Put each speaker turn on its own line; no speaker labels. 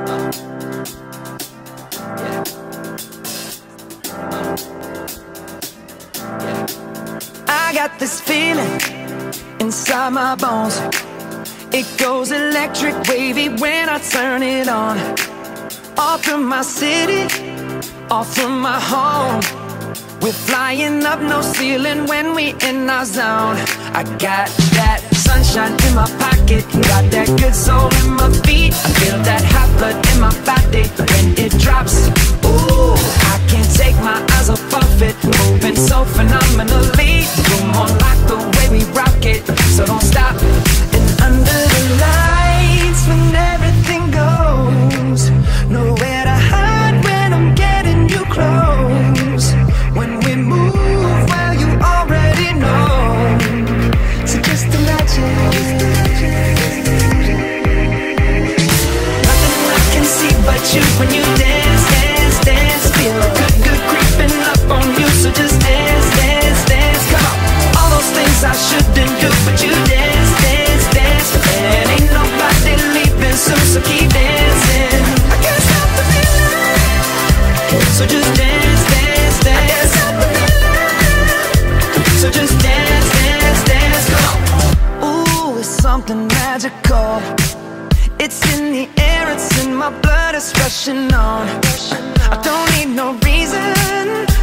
I got this feeling inside my bones. It goes electric wavy when I turn it on. All through my city, all through my home. We're flying up, no ceiling when we in our zone. I got that sunshine in my pocket, got that good soul in my feet. I feel that hot blood in my body when it drops. Ooh, I can't take my eyes off of it, moving so phenomenally. You're more like the way we rock it, so don't stop. And under the lights, when everything goes, nowhere to hide when I'm getting you close. When we move, well, you already know. So just imagine. Nothing I can see but you when you dance, dance, dance. Feel good, good creeping up on you. So just dance, dance, dance. Come on. All those things I shouldn't do, but you dance, dance, dance. And ain't nobody leaving soon, so keep dancing. I can't stop the feeling. So just dance, dance, dance. I can't stop the feeling. So just dance, dance, dance. Come on. Ooh, it's something magical. It's in the air, it's in my blood, it's rushing on. I don't need no reason,